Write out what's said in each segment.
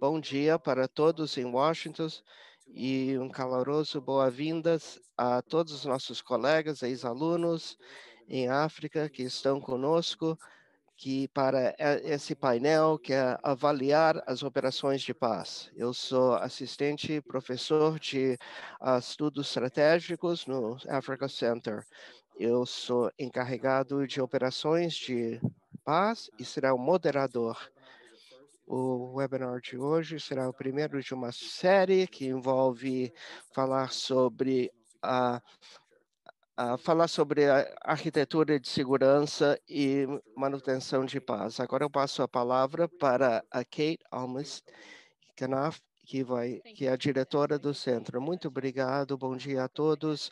bom dia para todos em Washington e um caloroso boas-vindas a todos os nossos colegas, ex-alunos em África que estão conosco para esse painel que é avaliar as operações de paz. Eu sou assistente professor de estudos estratégicos no Africa Center. Eu sou encarregado de operações de paz e será o moderador. O webinar de hoje será o primeiro de uma série que envolve falar sobre a arquitetura de segurança e manutenção de paz. Agora eu passo a palavra para a Kate Almas Knopf, que é a diretora do centro. Muito obrigado, bom dia a todos.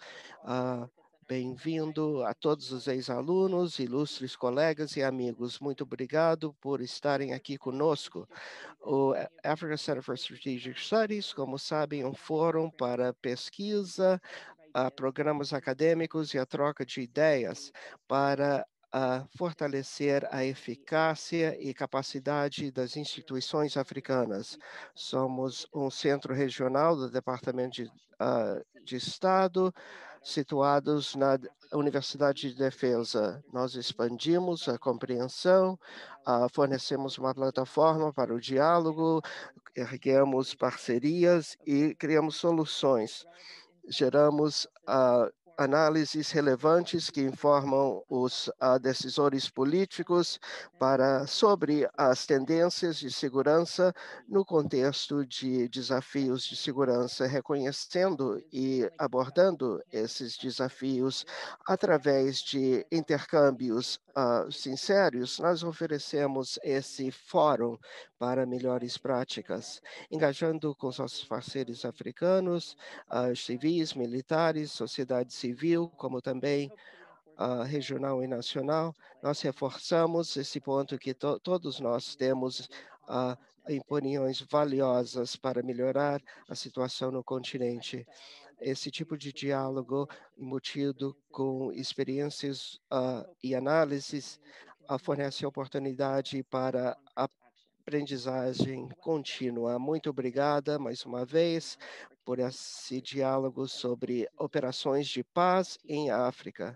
Bem-vindo a todos os ex-alunos, ilustres colegas e amigos. Muito obrigado por estarem aqui conosco. O Africa Center for Strategic Studies, como sabem, é um fórum para pesquisa, programas acadêmicos e a troca de ideias para fortalecer a eficácia e capacidade das instituições africanas. Somos um centro regional do Departamento de Estado, situados na Universidade de Defesa. Nós expandimos a compreensão, fornecemos uma plataforma para o diálogo, erguemos parcerias e criamos soluções. Geramos análises relevantes que informam os decisores políticos sobre as tendências de segurança no contexto de desafios de segurança, reconhecendo e abordando esses desafios através de intercâmbios sinceros. Nós oferecemos esse fórum para melhores práticas, engajando com os nossos parceiros africanos, civis, militares, sociedade civil, como também regional e nacional. Nós reforçamos esse ponto que todos nós temos opiniões valiosas para melhorar a situação no continente. Esse tipo de diálogo embutido com experiências e análises fornece oportunidade para aprendizagem contínua. Muito obrigada mais uma vez por esse diálogo sobre operações de paz em África.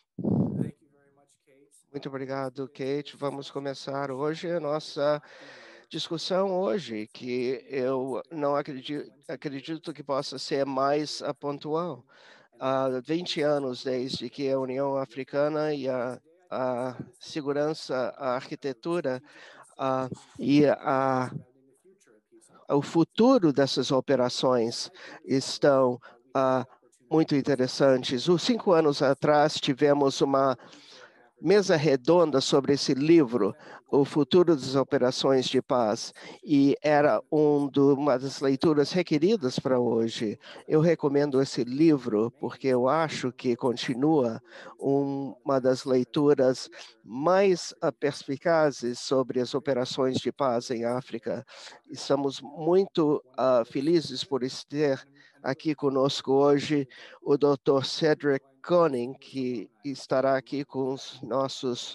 Muito obrigado, Kate. Vamos começar hoje a nossa discussão hoje, que eu não acredito que possa ser mais pontual. Há 20 anos desde que a União Africana e a segurança, a arquitetura e o futuro dessas operações estão muito interessantes. 5 anos atrás, tivemos uma mesa redonda sobre esse livro, O Futuro das Operações de Paz, e era uma das leituras requeridas para hoje. Eu recomendo esse livro porque eu acho que continua uma das leituras mais perspicazes sobre as operações de paz em África. Estamos muito felizes por ter aqui conosco hoje o Dr. Cedric Koning, que estará aqui com os nossos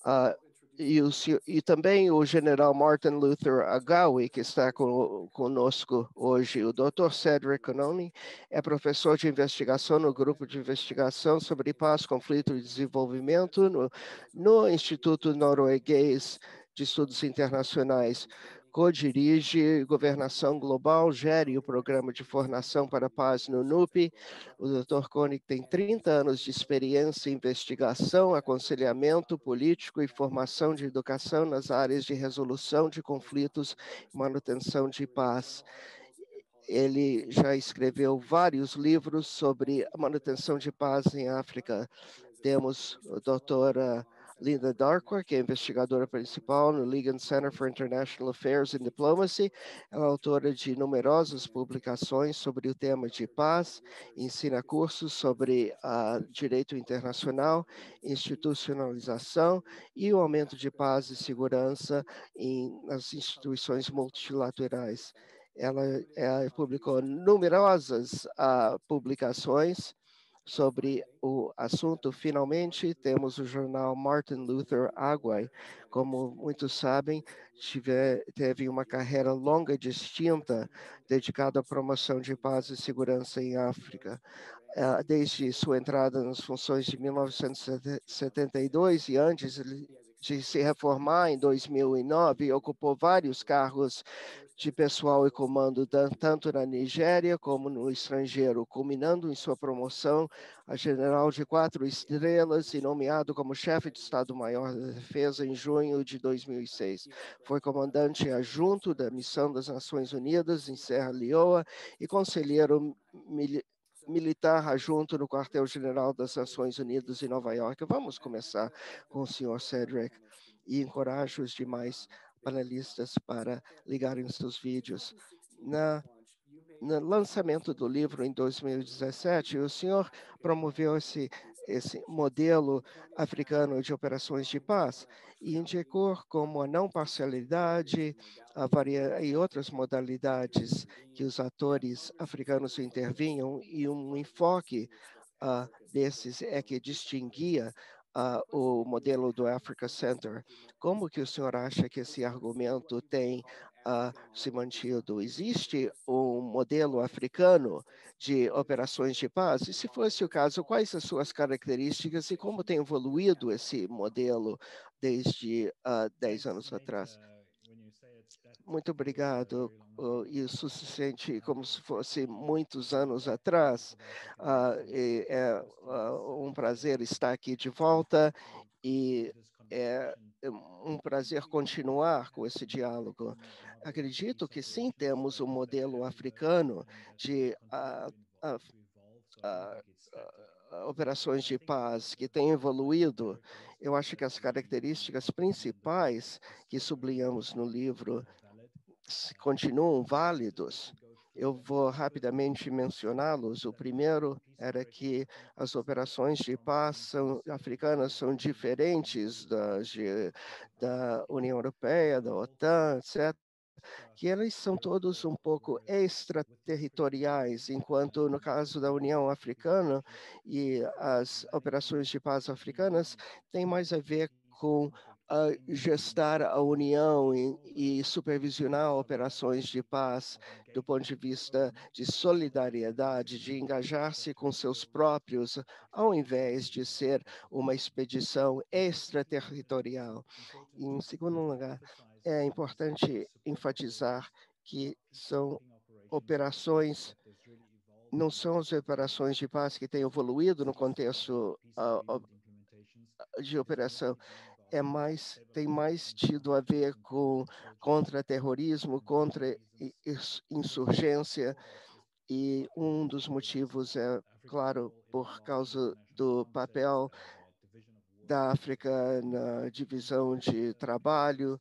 e também o general Martin Luther Agawi, que está conosco hoje. O Dr. Cedric Koning é professor de investigação no grupo de investigação sobre paz, conflito e desenvolvimento no Instituto Norueguês de Estudos Internacionais. Co-dirige Governação Global, gere o Programa de Formação para a Paz no NUP. O Dr. Koenig tem 30 anos de experiência em investigação, aconselhamento político e formação de educação nas áreas de resolução de conflitos e manutenção de paz. Ele já escreveu vários livros sobre a manutenção de paz em África. Temos a doutora Linda Darkwa, que é investigadora principal no Ligon Center for International Affairs and Diplomacy. Ela é autora de numerosas publicações sobre o tema de paz, ensina cursos sobre direito internacional, institucionalização e o aumento de paz e segurança nas instituições multilaterais. Ela publicou numerosas publicações sobre o assunto. Finalmente, temos o jornal Martin Luther Agway. Como muitos sabem, teve uma carreira longa e distinta dedicada à promoção de paz e segurança em África. Desde sua entrada nas funções de 1972 e antes de se reformar em 2009, ocupou vários cargos de pessoal e comando, tanto na Nigéria como no estrangeiro, culminando em sua promoção a general de 4 estrelas e nomeado como chefe de Estado-Maior da Defesa em junho de 2006. Foi comandante adjunto da Missão das Nações Unidas em Serra Leoa e conselheiro militar adjunto no quartel-general das Nações Unidas em Nova York. Vamos começar com o senhor Cedric e encorajo os demais panelistas para ligarem seus vídeos. No lançamento do livro em 2017, o senhor promoveu esse modelo africano de operações de paz e indicou como a não parcialidade e outras modalidades que os atores africanos intervinham e um enfoque desses é que distinguia o modelo do Africa Center. Como que o senhor acha que esse argumento tem se mantido? Existe um modelo africano de operações de paz? E se fosse o caso, quais as suas características e como tem evoluído esse modelo desde 10 anos atrás? Muito obrigado. Isso se sente como se fosse muitos anos atrás. Um prazer estar aqui de volta e é um prazer continuar com esse diálogo. Acredito que sim, temos um modelo africano de ah, operações de paz que têm evoluído. Eu acho que as características principais que sublinhamos no livro continuam válidos. Eu vou rapidamente mencioná-los. O primeiro era que as operações de paz africanas são diferentes da União Europeia, da OTAN, etc., que eles são todos um pouco extraterritoriais, enquanto no caso da União Africana e as operações de paz africanas tem mais a ver com gestar a União e supervisionar operações de paz do ponto de vista de solidariedade, de engajar-se com seus próprios, ao invés de ser uma expedição extraterritorial. Em segundo lugar, é importante enfatizar que não são as operações de paz que têm evoluído no contexto de operação, tem mais tido a ver com contra-terrorismo, contra-insurgência, e um dos motivos é, claro, por causa do papel da África na divisão de trabalho.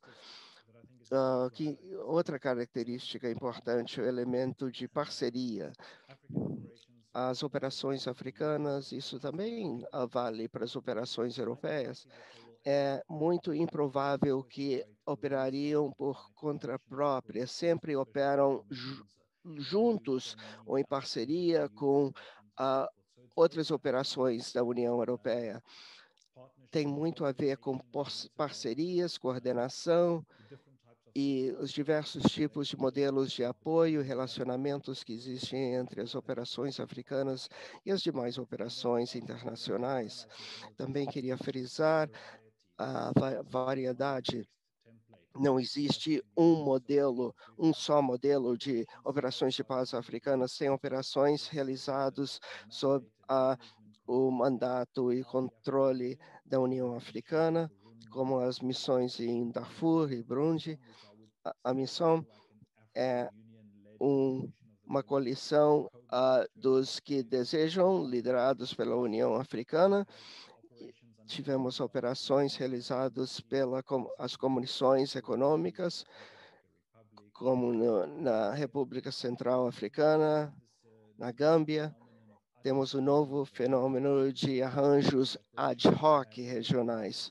Outra característica importante é o elemento de parceria. As operações africanas, isso também vale para as operações europeias, é muito improvável que operariam por conta própria, sempre operam juntos ou em parceria com outras operações da União Europeia. Tem muito a ver com parcerias, coordenação e os diversos tipos de modelos de apoio e relacionamentos que existem entre as operações africanas e as demais operações internacionais. Também queria frisar a variedade. Não existe um só modelo de operações de paz africanas, tem operações realizadas sob o mandato e controle da União Africana, como as missões em Darfur e Burundi. A missão é uma coalição dos que desejam, liderados pela União Africana. Tivemos operações realizadas pelas comissões econômicas, como na República Central Africana, na Gâmbia. Temos um novo fenômeno de arranjos ad hoc regionais,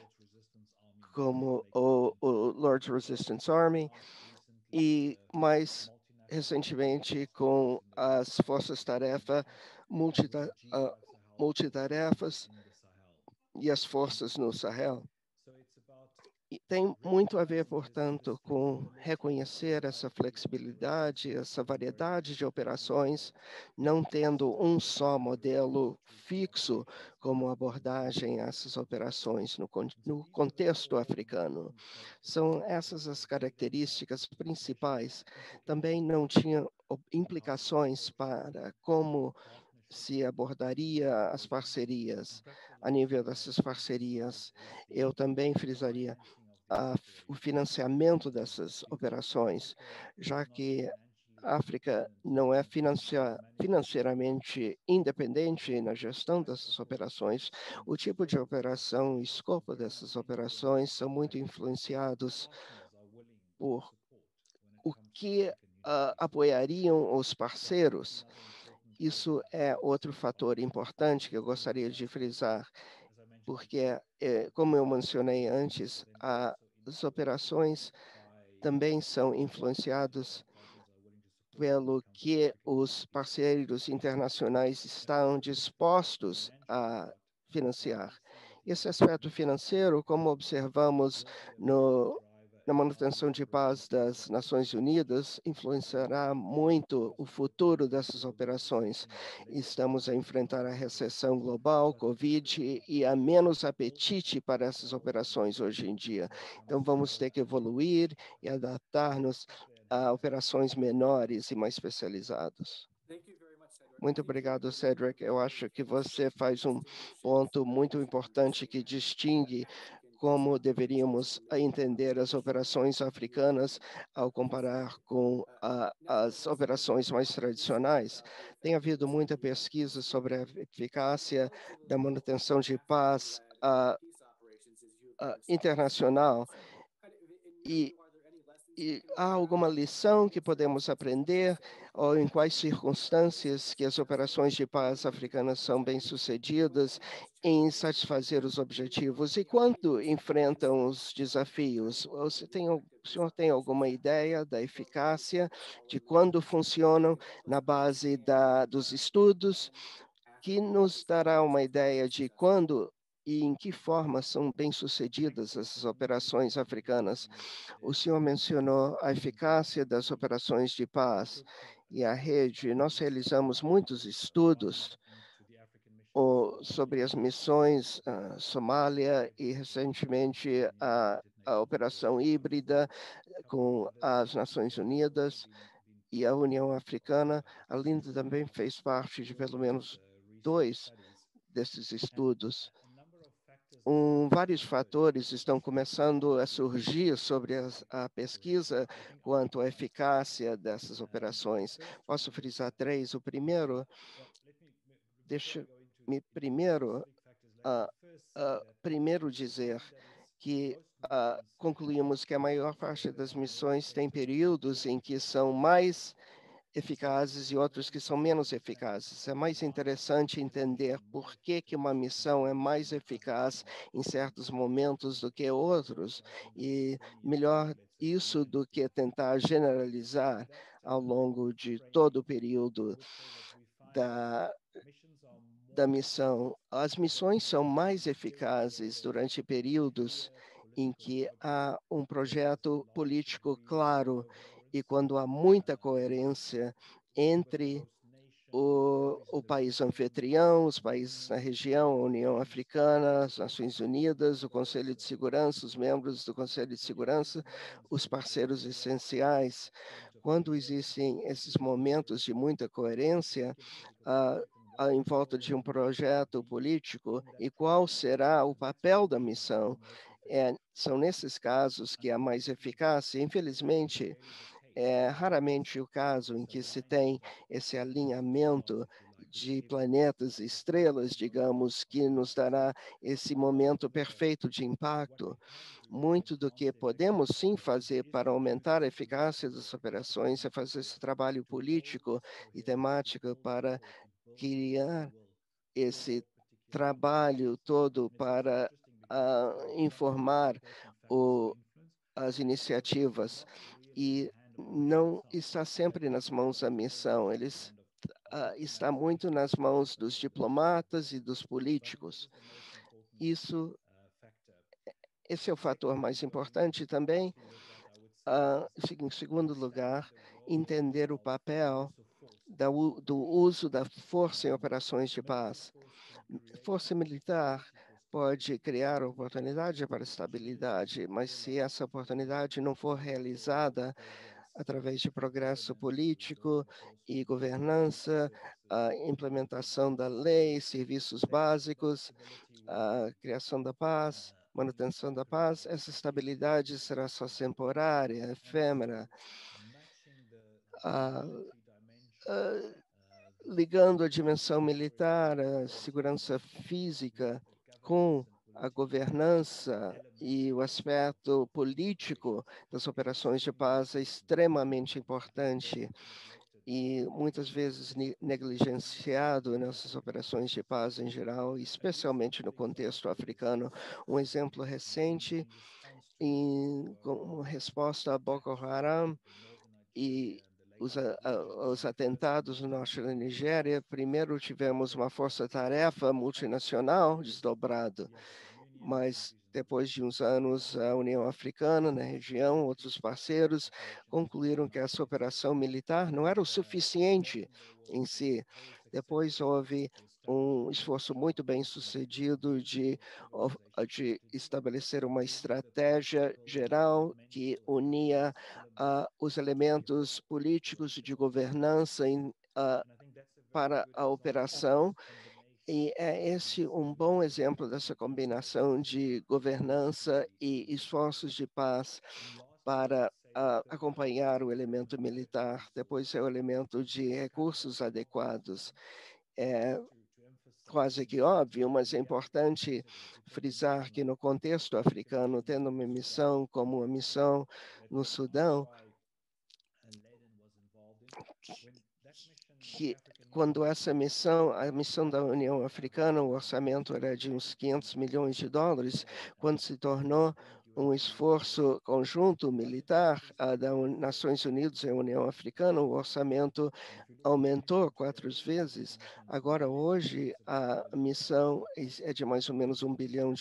como o Lord's Resistance Army, e mais recentemente com as forças-tarefa multitarefas e as forças no Sahel. E tem muito a ver, portanto, com reconhecer essa flexibilidade, essa variedade de operações, não tendo um só modelo fixo como abordagem a essas operações no contexto africano. São essas as características principais. Também não tinha implicações para como se abordaria as parcerias. A nível dessas parcerias, eu também frisaria o financiamento dessas operações, já que a África não é financeiramente independente na gestão dessas operações. O tipo de operação e escopo dessas operações são muito influenciados por o que apoiariam os parceiros. Isso é outro fator importante que eu gostaria de frisar, porque, como eu mencionei antes, as operações também são influenciadas pelo que os parceiros internacionais estão dispostos a financiar. Esse aspecto financeiro, como observamos na manutenção de paz das Nações Unidas, influenciará muito o futuro dessas operações. Estamos a enfrentar a recessão global, Covid, e há menos apetite para essas operações hoje em dia. Então, vamos ter que evoluir e adaptar-nos a operações menores e mais especializadas. Muito obrigado, Cedric. Eu acho que você faz um ponto muito importante que distingue como deveríamos entender as operações africanas ao comparar com as operações mais tradicionais. Tem havido muita pesquisa sobre a eficácia da manutenção de paz internacional e há alguma lição que podemos aprender ou em quais circunstâncias que as operações de paz africanas são bem-sucedidas em satisfazer os objetivos e quando enfrentam os desafios? O senhor tem alguma ideia da eficácia de quando funcionam na base dos estudos que nos dará uma ideia de quando e em que forma são bem-sucedidas essas operações africanas? O senhor mencionou a eficácia das operações de paz e a rede. Nós realizamos muitos estudos sobre as missões Somália e, recentemente, a operação híbrida com as Nações Unidas e a União Africana. A Linda também fez parte de pelo menos 2 desses estudos. Vários fatores estão começando a surgir sobre a pesquisa quanto à eficácia dessas operações. Posso frisar 3. O primeiro, deixa-me primeiro dizer que concluímos que a maior parte das missões tem períodos em que são mais eficazes e outros que são menos eficazes. É mais interessante entender por que uma missão é mais eficaz em certos momentos do que outros, e melhor isso do que tentar generalizar ao longo de todo o período da missão. As missões são mais eficazes durante períodos em que há um projeto político claro e quando há muita coerência entre o país anfitrião, os países na região, a União Africana, as Nações Unidas, o Conselho de Segurança, os membros do Conselho de Segurança, os parceiros essenciais. Quando existem esses momentos de muita coerência, em volta de um projeto político, e qual será o papel da missão? São nesses casos que há mais eficácia. Infelizmente, é raramente o caso em que se tem esse alinhamento de planetas e estrelas, digamos, que nos dará esse momento perfeito de impacto. Muito do que podemos sim fazer para aumentar a eficácia das operações é fazer esse trabalho político e temático para criar esse trabalho todo para informar as iniciativas, e não está sempre nas mãos da missão. Eles está muito nas mãos dos diplomatas e dos políticos. Esse é o fator mais importante também. Em segundo lugar, entender o papel do uso da força em operações de paz. Força militar pode criar oportunidade para estabilidade, mas se essa oportunidade não for realizada através de progresso político e governança, a implementação da lei, serviços básicos, a criação da paz, manutenção da paz, essa estabilidade será só temporária, efêmera. Ligando a dimensão militar, a segurança física com a governança e o aspecto político das operações de paz é extremamente importante e muitas vezes negligenciado nessas operações de paz em geral, especialmente no contexto africano. Um exemplo recente, como resposta a Boko Haram e os atentados no norte da Nigéria, primeiro tivemos uma força-tarefa multinacional desdobrada, mas depois de uns anos, a União Africana na região, outros parceiros, concluíram que essa operação militar não era o suficiente em si. Depois houve um esforço muito bem sucedido de estabelecer uma estratégia geral que unia os elementos políticos de governança para a operação. E é esse um bom exemplo dessa combinação de governança e esforços de paz para acompanhar o elemento militar, depois é o elemento de recursos adequados. É quase que óbvio, mas é importante frisar que no contexto africano, tendo uma missão como a missão no Sudão, que quando essa missão, a missão da União Africana, o orçamento era de uns 500 milhões de dólares, quando se tornou um esforço conjunto militar das Nações Unidas e a União Africana, o orçamento aumentou 4 vezes. Agora, hoje, a missão é de mais ou menos $1 bilhão.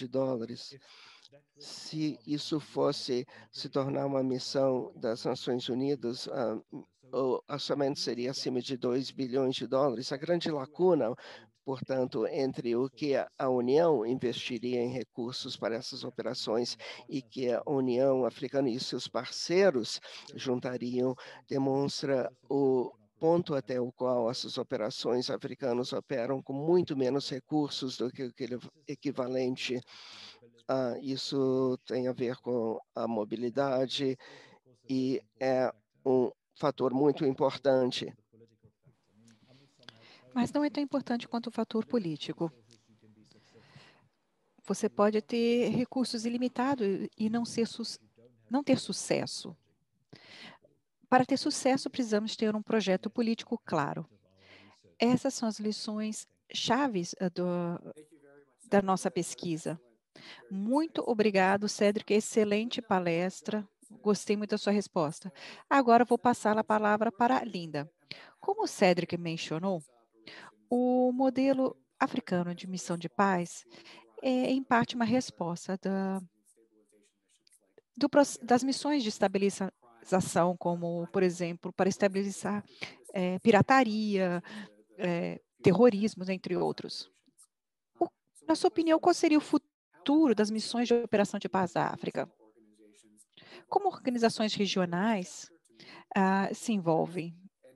Se isso fosse se tornar uma missão das Nações Unidas, o orçamento seria acima de $2 bilhões. A grande lacuna, portanto, entre o que a União investiria em recursos para essas operações e que a União Africana e seus parceiros juntariam, demonstra o ponto até o qual essas operações africanas operam com muito menos recursos do que o equivalente. Isso tem a ver com a mobilidade e é um fator muito importante. Mas não é tão importante quanto o fator político. Você pode ter recursos ilimitados e não ter sucesso. Para ter sucesso, precisamos ter um projeto político claro. Essas são as lições chaves da nossa pesquisa. Muito obrigado, Cédric. Excelente palestra. Gostei muito da sua resposta. Agora vou passar a palavra para a Linda. Como o Cédric mencionou, o modelo africano de missão de paz é, em parte, uma resposta das missões de estabilização, como, por exemplo, para estabilizar pirataria, terrorismo, entre outros. Na sua opinião, qual seria o futuro das missões de operação de paz da África? Como organizações regionais se envolvem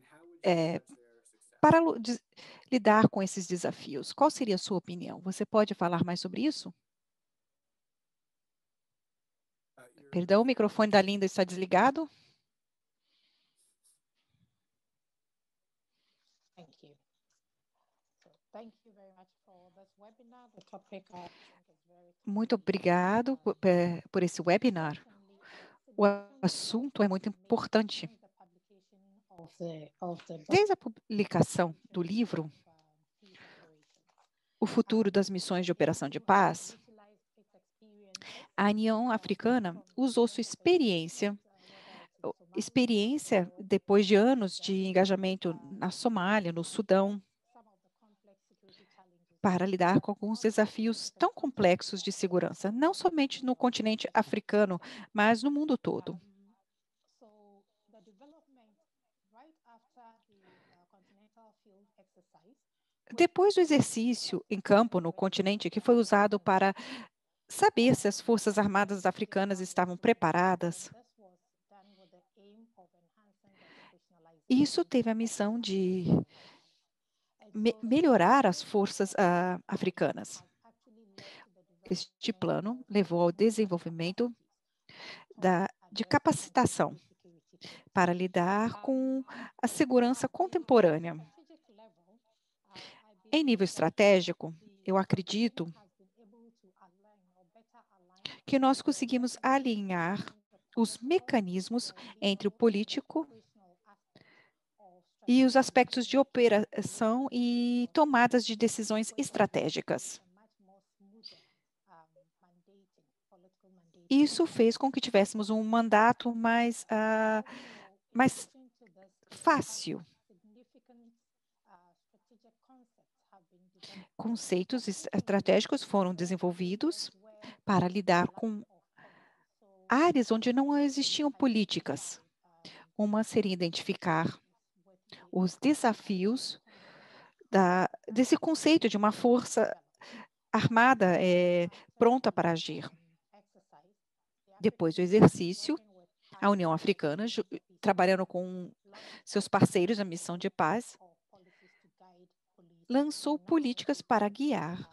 para lidar com esses desafios? Qual seria a sua opinião? Você pode falar mais sobre isso? Perdão, o microfone da Linda está desligado. Muito obrigado por esse webinar. O assunto é muito importante. Desde a publicação do livro, O Futuro das Missões de Operação de Paz, a União Africana usou sua experiência experiência depois de anos de engajamento na Somália, no Sudão, para lidar com alguns desafios tão complexos de segurança, não somente no continente africano, mas no mundo todo. Depois do exercício em campo no continente, que foi usado para saber se as Forças Armadas africanas estavam preparadas, isso teve a missão de melhorar as forças africanas. Este plano levou ao desenvolvimento de capacitação para lidar com a segurança contemporânea. Em nível estratégico, eu acredito que nós conseguimos alinhar os mecanismos entre o político e os aspectos de operação e tomadas de decisões estratégicas. Isso fez com que tivéssemos um mandato mais fácil. Conceitos estratégicos foram desenvolvidos para lidar com áreas onde não existiam políticas. Uma seria identificar os desafios desse conceito de uma força armada pronta para agir. Depois do exercício, a União Africana, trabalhando com seus parceiros na missão de paz, lançou políticas para guiar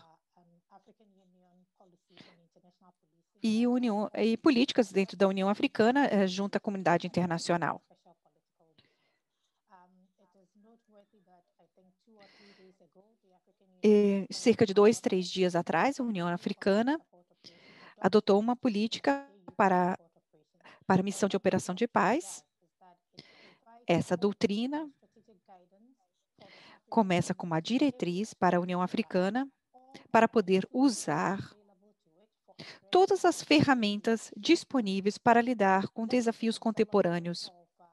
e políticas dentro da União Africana junto à comunidade internacional. Cerca de 2, 3 dias atrás, a União Africana adotou uma política para a missão de operação de paz. Essa doutrina começa com uma diretriz para a União Africana para poder usar todas as ferramentas disponíveis para lidar com desafios contemporâneos.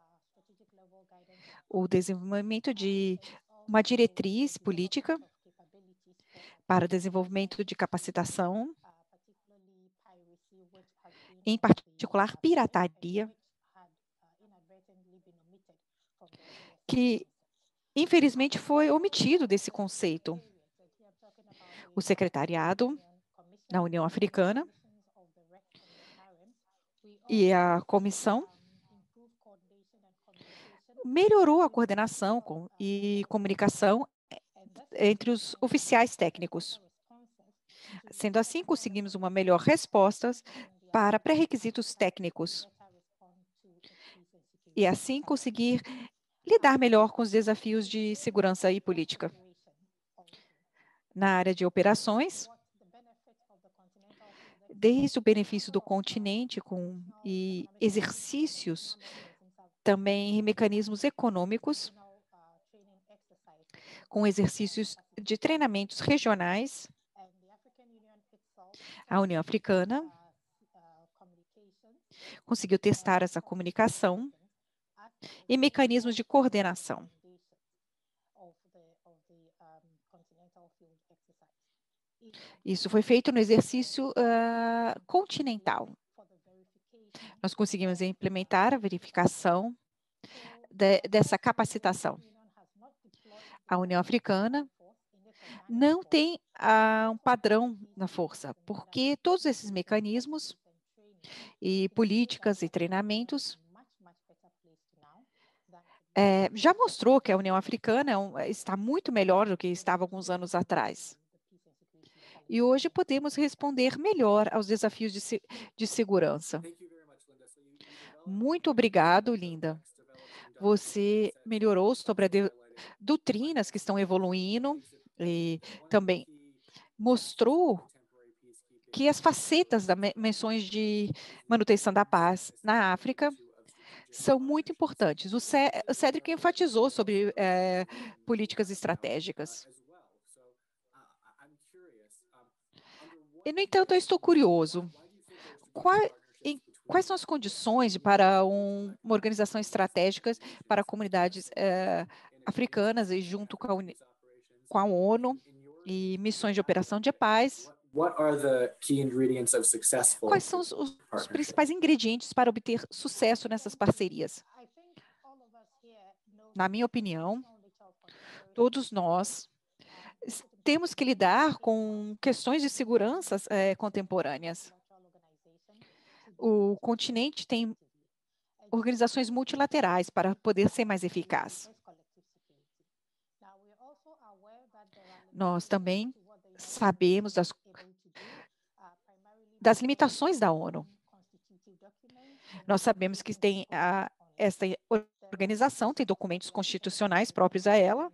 O desenvolvimento de uma diretriz política para desenvolvimento de capacitação, em particular pirataria, que infelizmente foi omitido desse conceito. O secretariado da União Africana e a comissão melhorou a coordenação e comunicação entre os oficiais técnicos. Sendo assim, conseguimos uma melhor resposta para pré-requisitos técnicos e assim conseguir lidar melhor com os desafios de segurança e política. Na área de operações, desde o benefício do continente e exercícios, também mecanismos econômicos, com exercícios de treinamentos regionais, a União Africana conseguiu testar essa comunicação e mecanismos de coordenação. Isso foi feito no exercício continental. Nós conseguimos implementar a verificação dessa capacitação. A União Africana não tem um padrão na força, porque todos esses mecanismos e políticas e treinamentos já mostrou que a União Africana está muito melhor do que estava alguns anos atrás. E hoje podemos responder melhor aos desafios de segurança. Muito obrigado, Linda. Você melhorou sobre as doutrinas que estão evoluindo e também mostrou que as facetas das missões de manutenção da paz na África são muito importantes. O Cédric enfatizou sobre políticas estratégicas. E, no entanto, eu estou curioso. quais são as condições para uma organização estratégica para comunidades africanas e junto com a ONU e missões de operação de paz? Quais são os principais ingredientes para obter sucesso nessas parcerias? Na minha opinião, todos nós temos que lidar com questões de segurança contemporâneas. O continente tem organizações multilaterais para poder ser mais eficaz. Nós também sabemos das limitações da ONU. Nós sabemos que tem esta organização tem documentos constitucionais próprios a ela,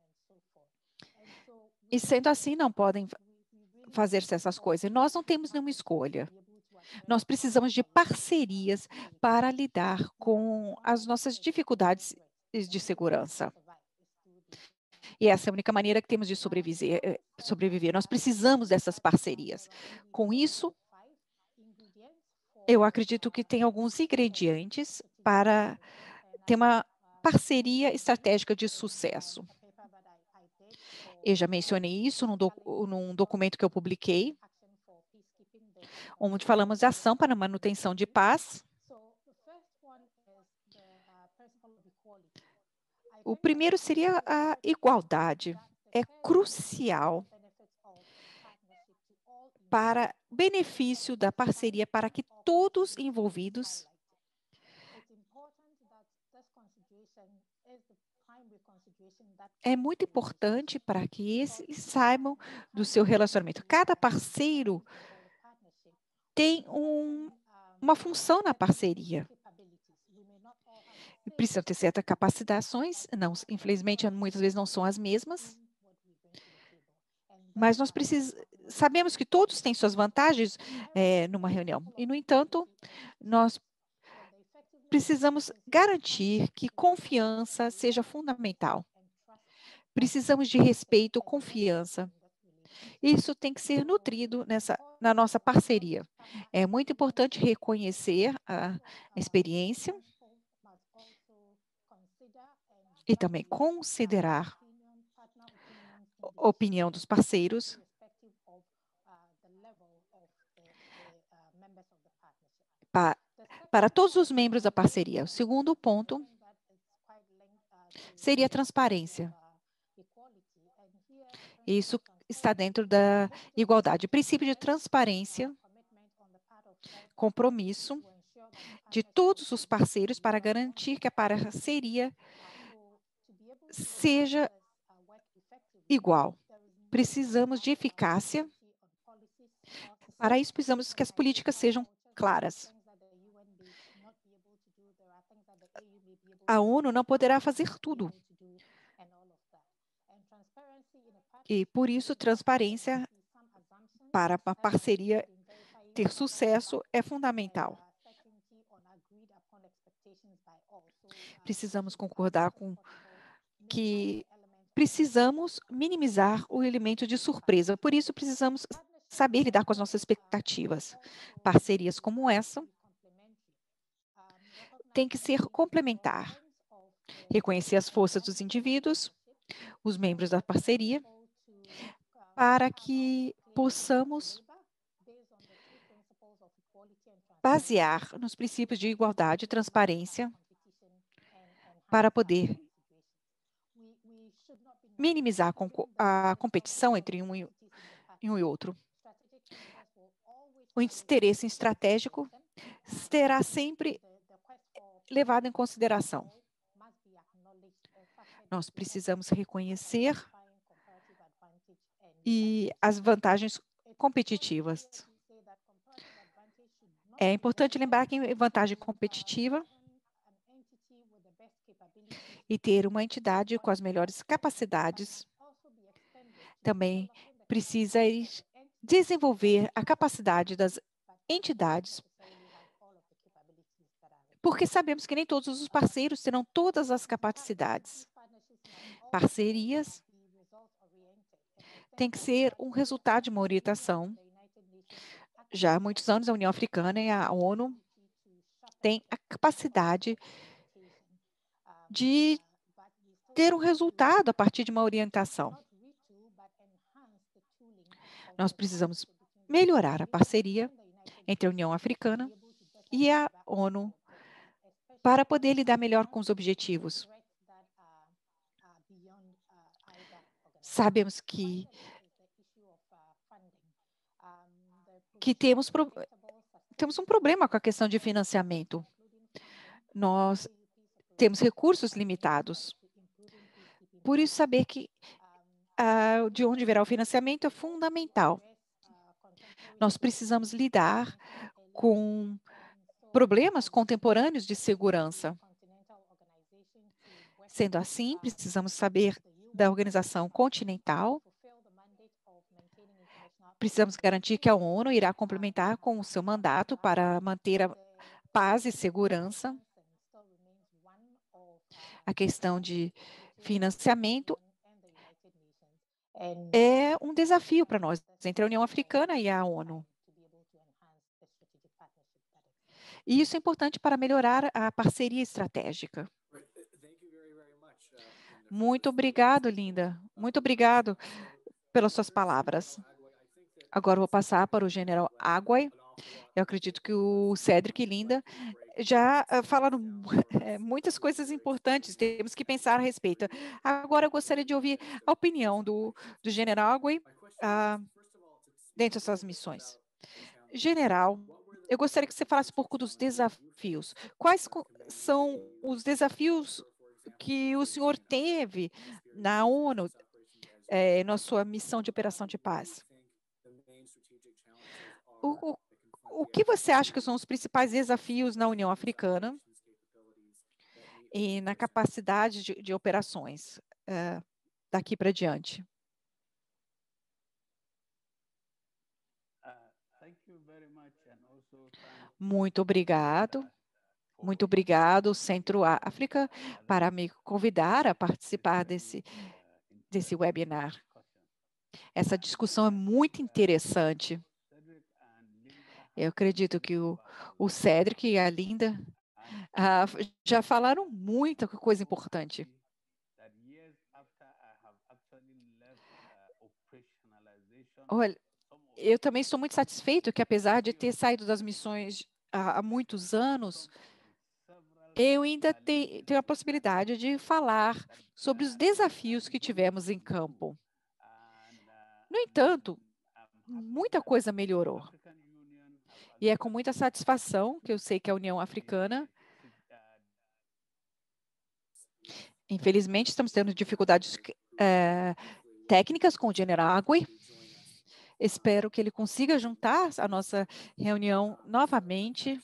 e sendo assim, não podem fazer essas coisas. E nós não temos nenhuma escolha. Nós precisamos de parcerias para lidar com as nossas dificuldades de segurança. E essa é a única maneira que temos de sobreviver. Nós precisamos dessas parcerias. Com isso, eu acredito que tem alguns ingredientes para ter uma parceria estratégica de sucesso. Eu já mencionei isso num documento que eu publiquei, onde falamos de ação para a manutenção de paz. O primeiro seria a igualdade. É crucial para benefício da parceria, para que todos envolvidos é muito importante para que eles saibam do seu relacionamento. Cada parceiro tem uma função na parceria. Precisa ter certas capacitações, não, infelizmente, muitas vezes não são as mesmas, mas nós sabemos que todos têm suas vantagens numa reunião. E, no entanto, nós precisamos garantir que confiança seja fundamental. Precisamos de respeito, confiança. Isso tem que ser nutrido na nossa parceria. É muito importante reconhecer a experiência e também considerar a opinião dos parceiros para todos os membros da parceria. O segundo ponto seria a transparência. Isso está dentro da igualdade. Princípio de transparência, compromisso de todos os parceiros para garantir que a parceria seja igual. Precisamos de eficácia. Para isso, precisamos que as políticas sejam claras. A ONU não poderá fazer tudo. E, por isso, transparência para a parceria ter sucesso é fundamental. Precisamos concordar com que precisamos minimizar o elemento de surpresa. Por isso, precisamos saber lidar com as nossas expectativas. Parcerias como essa têm que ser complementar. Reconhecer as forças dos indivíduos, os membros da parceria, para que possamos basear nos princípios de igualdade e transparência para poder minimizar a competição entre um e outro. O interesse estratégico será sempre levado em consideração. Nós precisamos reconhecer as vantagens competitivas. É importante lembrar que vantagem competitiva e ter uma entidade com as melhores capacidades também precisa desenvolver a capacidade das entidades, porque sabemos que nem todos os parceiros terão todas as capacidades. Parcerias têm que ser um resultado de uma orientação. Já há muitos anos, a União Africana e a ONU tem a capacidade de ter um resultado a partir de uma orientação. Nós precisamos melhorar a parceria entre a União Africana e a ONU para poder lidar melhor com os objetivos. Sabemos que temos um problema com a questão de financiamento. Nós temos recursos limitados. Por isso, saber que de onde virá o financiamento é fundamental. Nós precisamos lidar com problemas contemporâneos de segurança. Sendo assim, precisamos saber da organização continental. Precisamos garantir que a ONU irá complementar com o seu mandato para manter a paz e segurança. A questão de financiamento é um desafio para nós, entre a União Africana e a ONU. E isso é importante para melhorar a parceria estratégica. Muito obrigado, Linda. Muito obrigado pelas suas palavras. Agora vou passar para o general Agwai. Eu acredito que o Cédric e Linda já falaram muitas coisas importantes. Temos que pensar a respeito. Agora eu gostaria de ouvir a opinião do general Agwai dentro dessas missões. General, eu gostaria que você falasse um pouco dos desafios. Quais são os desafios que o senhor teve na ONU, na sua missão de operação de paz? O que você acha que são os principais desafios na União Africana e na capacidade de operações daqui para diante? Muito obrigado. Muito obrigado, Centro-África, para me convidar a participar desse webinar. Essa discussão é muito interessante. Eu acredito que o Cédric e a Linda já falaram muita coisa importante. Olha, eu também estou muito satisfeito que, apesar de ter saído das missões há muitos anos, eu ainda tenho a possibilidade de falar sobre os desafios que tivemos em campo. No entanto, muita coisa melhorou. E é com muita satisfação que eu sei que a União Africana, infelizmente, estamos tendo dificuldades técnicas com o general Agwai. Espero que ele consiga juntar a nossa reunião novamente.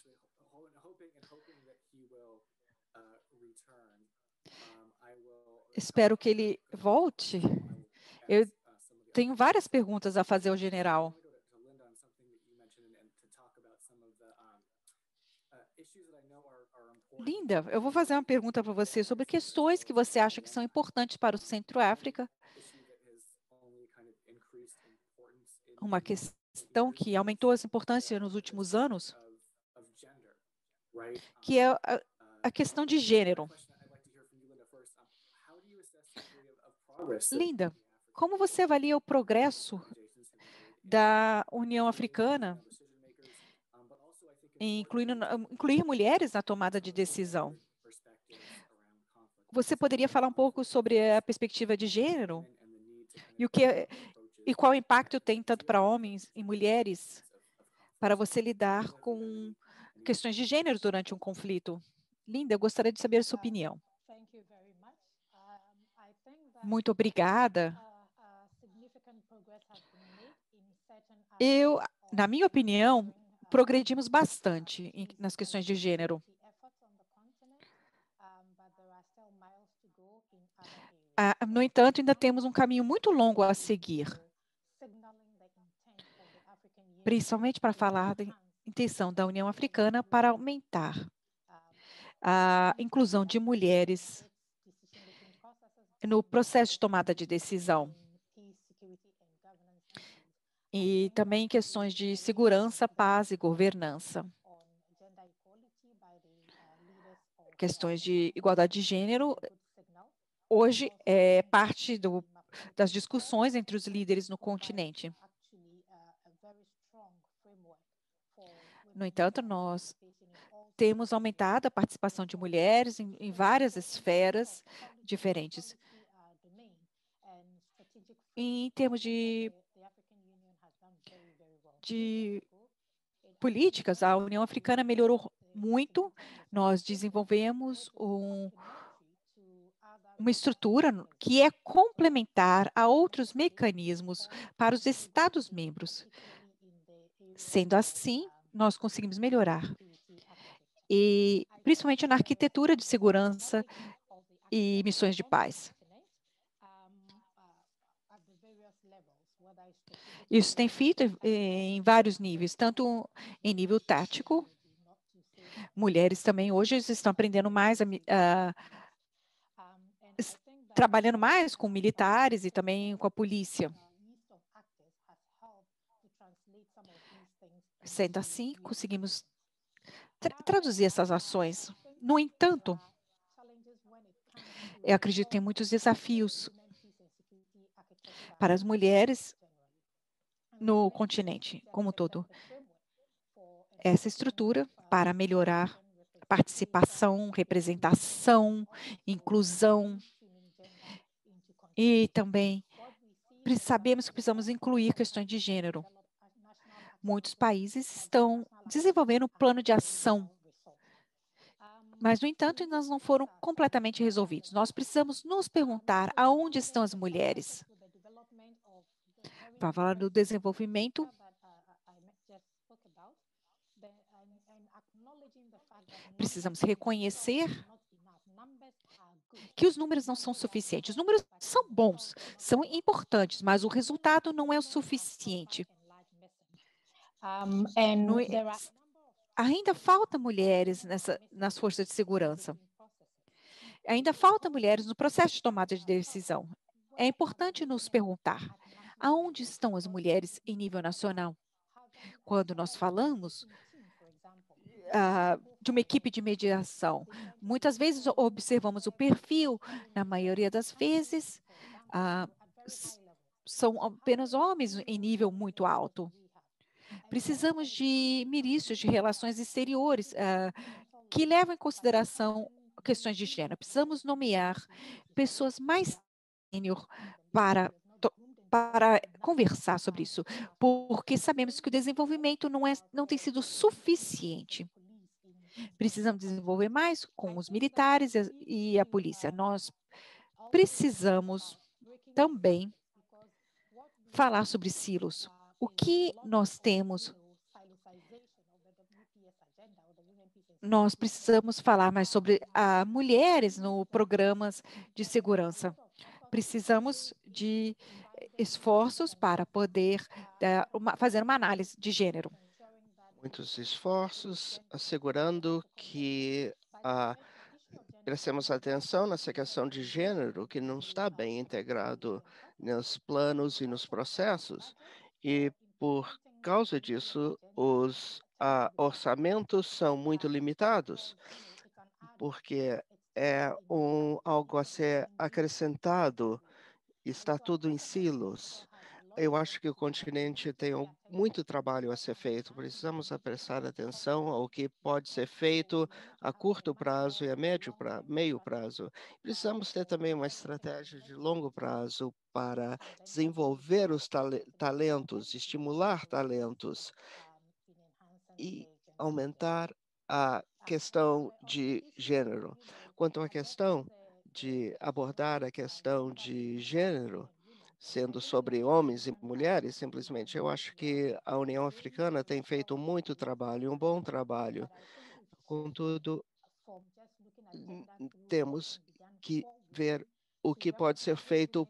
Espero que ele volte. Eu tenho várias perguntas a fazer ao general. Linda, eu vou fazer uma pergunta para você sobre questões que você acha que são importantes para o Centro-África. Uma questão que aumentou essa importância nos últimos anos, que é a questão de gênero. Linda, como você avalia o progresso da União Africana em incluir mulheres na tomada de decisão? Você poderia falar um pouco sobre a perspectiva de gênero e qual impacto tem tanto para homens e mulheres para você lidar com questões de gênero durante um conflito? Linda, eu gostaria de saber a sua opinião. Muito obrigada. Na minha opinião, progredimos bastante nas questões de gênero. No entanto, ainda temos um caminho muito longo a seguir, principalmente para falar da intenção da União Africana para aumentar a inclusão de mulheres no processo de tomada de decisão e também em questões de segurança, paz e governança. questões de igualdade de gênero hoje é parte das discussões entre os líderes no continente. No entanto, nós temos aumentado a participação de mulheres em várias esferas diferentes. Em termos de políticas, a União Africana melhorou muito. Nós desenvolvemos uma estrutura que é complementar a outros mecanismos para os Estados-membros. Sendo assim, nós conseguimos melhorar, e principalmente na arquitetura de segurança e missões de paz. Isso tem feito em vários níveis, tanto em nível tático. Mulheres também hoje estão aprendendo mais trabalhando mais com militares e também com a polícia. Sendo assim, conseguimos traduzir essas ações. No entanto, eu acredito que tem muitos desafios para as mulheres no continente como um todo. Essa estrutura para melhorar a participação, representação, inclusão e também sabemos que precisamos incluir questões de gênero. Muitos países estão desenvolvendo um plano de ação, mas, no entanto, ainda não foram completamente resolvidos. Nós precisamos nos perguntar aonde estão as mulheres. Para falar do desenvolvimento, precisamos reconhecer que os números não são suficientes. Os números são bons, são importantes, mas o resultado não é o suficiente. Ainda falta mulheres nas forças de segurança. Ainda falta mulheres no processo de tomada de decisão. É importante nos perguntar, aonde estão as mulheres em nível nacional? Quando nós falamos de uma equipe de mediação, muitas vezes observamos o perfil, na maioria das vezes, são apenas homens em nível muito alto. Precisamos de ministros de relações exteriores que levam em consideração questões de gênero. Precisamos nomear pessoas mais sênior para conversar sobre isso, porque sabemos que o desenvolvimento não tem sido suficiente. Precisamos desenvolver mais com os militares e a polícia. Nós precisamos também falar sobre silos. O que nós temos? Nós precisamos falar mais sobre mulheres no programas de segurança. Precisamos de esforços para poder fazer uma análise de gênero. Muitos esforços assegurando que prestemos atenção nessa questão de gênero, que não está bem integrado nos planos e nos processos, e por causa disso, os orçamentos são muito limitados, porque é algo a ser acrescentado, está tudo em silos. Eu acho que o continente tem muito trabalho a ser feito. Precisamos prestar atenção ao que pode ser feito a curto prazo e a meio prazo. Precisamos ter também uma estratégia de longo prazo para desenvolver os talentos, estimular talentos e aumentar a questão de gênero. Quanto à questão de abordar a questão de gênero, sendo sobre homens e mulheres, simplesmente, eu acho que a União Africana tem feito muito trabalho, um bom trabalho. Contudo, temos que ver o que pode ser feito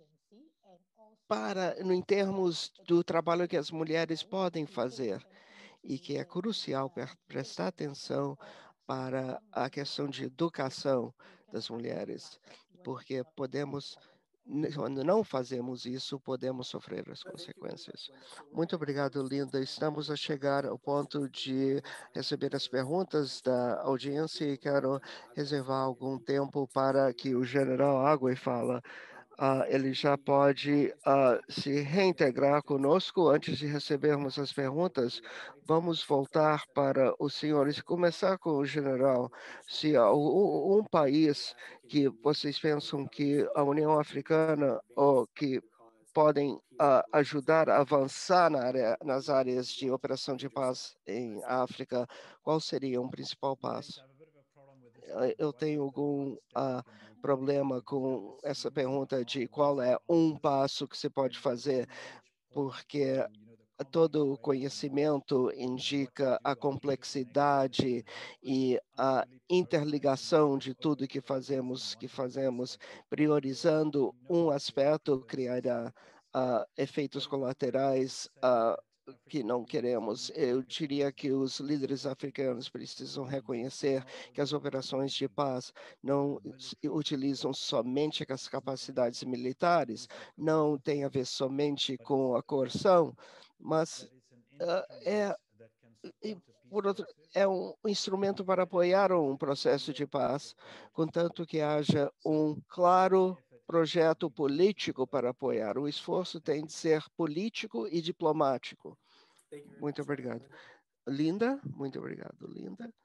em termos do trabalho que as mulheres podem fazer, e que é crucial prestar atenção para a questão de educação das mulheres, porque podemos quando não fazemos isso, podemos sofrer as consequências. Muito obrigado, Linda. Estamos a chegar ao ponto de receber as perguntas da audiência e quero reservar algum tempo para que o general Água fala. Ele já pode se reintegrar conosco antes de recebermos as perguntas. Vamos voltar para os senhores, começar com o general. Se há um país que vocês pensam que a União Africana ou que podem ajudar a avançar nas áreas de operação de paz em África, qual seria um principal passo? Eu tenho algum problema com essa pergunta de qual é um passo que se pode fazer, porque todo o conhecimento indica a complexidade e a interligação de tudo que fazemos, priorizando um aspecto criará efeitos colaterais que não queremos. Eu diria que os líderes africanos precisam reconhecer que as operações de paz não utilizam somente as capacidades militares, não tem a ver somente com a coerção, mas é, e, por outro, é um instrumento para apoiar um processo de paz, contanto que haja um claro projeto político para apoiar. O esforço tem de ser político e diplomático. Muito obrigado. Linda, muito obrigado, Linda.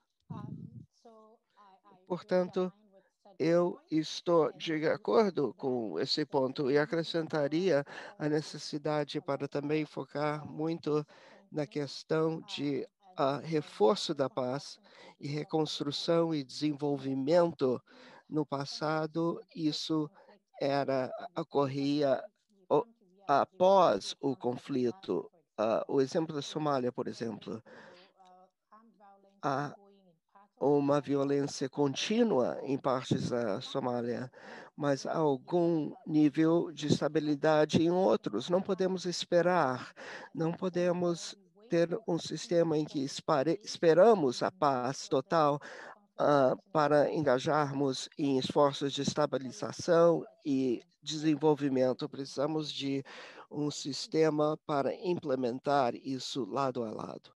Portanto, eu estou de acordo com esse ponto e acrescentaria a necessidade para também focar muito na questão de reforço da paz e reconstrução e desenvolvimento. No passado, isso ocorria após o conflito. O exemplo da Somália, por exemplo, há uma violência contínua em partes da Somália, mas há algum nível de estabilidade em outros. Não podemos esperar, não podemos ter um sistema em que esperamos a paz total para engajarmos em esforços de estabilização e desenvolvimento. Precisamos de um sistema para implementar isso lado a lado.